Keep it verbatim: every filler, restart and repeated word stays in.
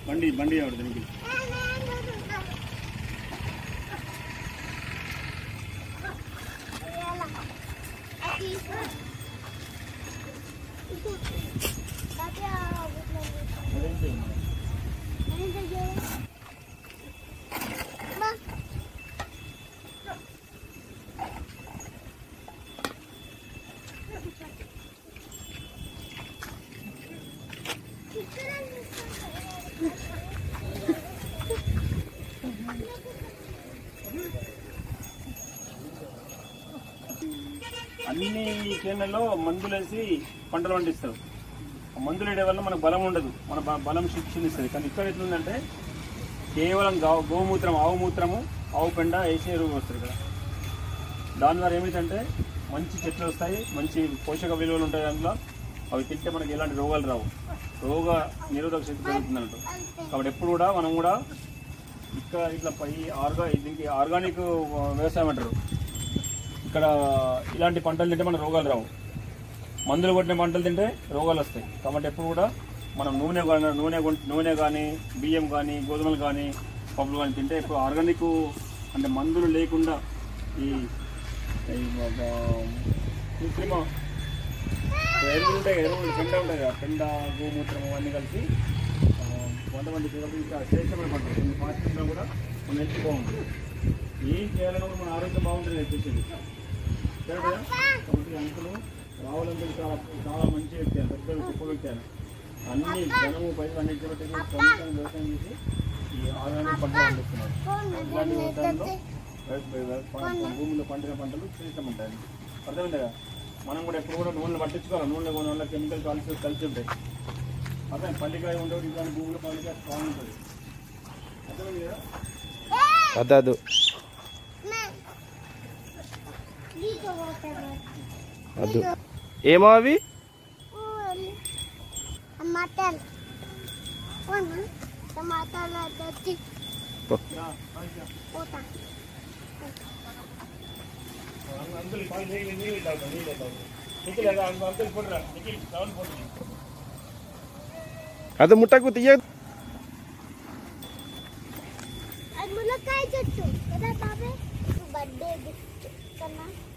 బండి బండి దీనికి అన్ని చేనులలో మందులు వేసి పంటలు పండిస్తారు. మందులు వేయడం వల్ల మనకు బలం ఉండదు, మన బలం క్షీణిస్తుంది. కానీ ఇక్కడ ఎట్లుందంటే కేవలం గోమూత్రం, ఆవు మూత్రము, ఆవు పెండ వేసే ఎరువు వస్తుంది ఇక్కడ. దాని ద్వారా ఏమిటంటే మంచి చెట్లు వస్తాయి, మంచి పోషక విలువలు ఉంటాయి అందులో. అవి తింటే మనకి ఎలాంటి రోగాలు రావు, రోగ నిరోధక శక్తి పెరుగుతుంది అన్నట్టు. కాబట్టి ఎప్పుడు కూడా మనం కూడా ఇక్కడ ఇట్లా పై ఆర్గా దీనికి ఆర్గానిక్ వ్యవసాయం అంటారు. ఇక్కడ ఇలాంటి పంటలు తింటే మన రోగాలు రావు, మందులు కొట్టిన పంటలు తింటే రోగాలు వస్తాయి. కాబట్టి ఎప్పుడు కూడా మనం నూనె నూనె నూనె కానీ బియ్యం కానీ గోధుమలు కానీ పప్పులు కానీ తింటే ఇప్పుడు ఆర్గానిక్ అంటే మందులు లేకుండా ఈ కృత్రిమ ఎరువులు ఉంటాయి, ఎరువులు పెండ ఉంటాయి కదా, పెండ గోమూత్రం అన్నీ కలిసి వంట వంటి ఇంకా శ్రేష్టమైన పంటలు. కొన్ని పాస్టిక్లో కూడా మన హెల్త్ బాగుంటుంది. ఏం చేయాలన్నా కూడా మన ఆరోగ్యం బాగుంటుంది నేర్పించింది కదా. కాబట్టి అంకులు రావాలంటే చాలా చాలా మంచి వ్యక్తి, పెద్ద గొప్ప వ్యక్తి. అన్ని జనము పైసలు అన్నింటి ప్రభుత్వం వ్యవసాయం చేసి ఈ ఆదాయాన్ని పంటలు పండిస్తున్నారు. ఇలాంటి వ్యవసాయంలో భూమిలో పండిన పంటలు శ్రేష్టమంటాయి. అర్థమైంది కదా. మనం కూడా ఎప్పుడు కూడా నూనెలు పట్టించుకోవాలి. నూనె కొన్ని వల్ల కెమికల్ కలిసి కలిసి ఉంటాయి. అదే పల్లికాయ ఉండేది ఇలాంటి భూమిలో పల్లికాయ స్ట్రాంగ్ ఉంటుంది. అర్థమైంది కదా. అదదు అదు ఏమో అవి అది ముట్టకు తీయదు. ములక్కాయ చెట్టు కదా బాబాయ్, బర్త్డే గిఫ్ట్ కన్నా